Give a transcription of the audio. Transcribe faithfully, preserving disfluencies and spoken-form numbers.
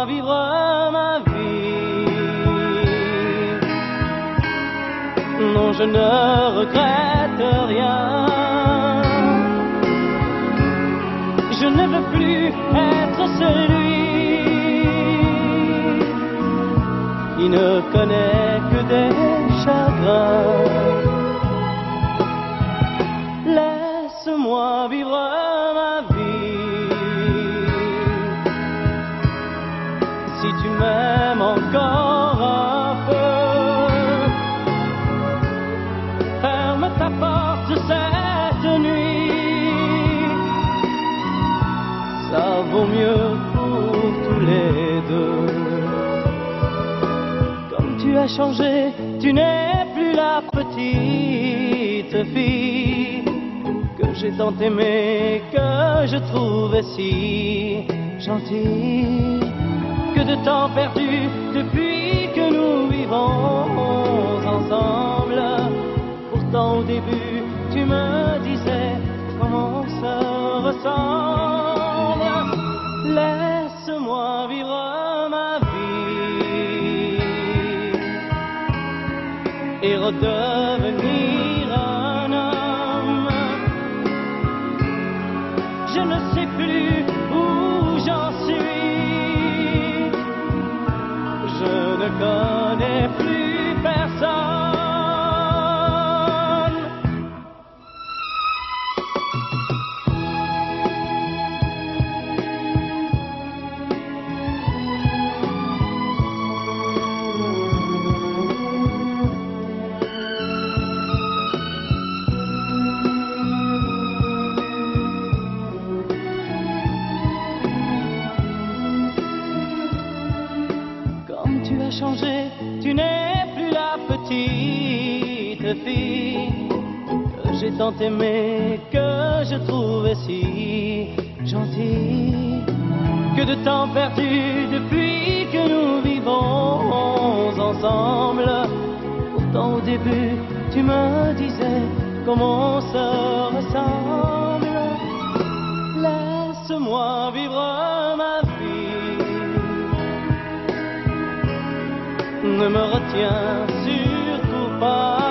Laisse-moi vivre ma vie. Non, je ne regrette rien. Je ne veux plus être celui qui ne connaît que des chagrins. Laisse-moi vivre ma vie. Si tu m'aimes encore un peu, ferme ta porte cette nuit. Ça vaut mieux pour tous les deux. Comme tu as changé, tu n'es plus la petite fille que j'ai tant aimée, que je trouvais si gentille. Que de temps perdu depuis que nous vivons ensemble. Pourtant au début tu me disais comment on se ressemble. Laisse-moi vivre ma vie et redevenir un homme. Je ne sais plus où j'en suis. Je ne connais plus personne. Tu as changé, tu n'es plus la petite fille que j'ai tant aimée, que je trouvais si gentille. Que de temps perdu depuis que nous vivons ensemble. Pourtant au début tu me disais comment on se ressemble. Laisse-moi vivre ma vie. Ne me retiens surtout pas.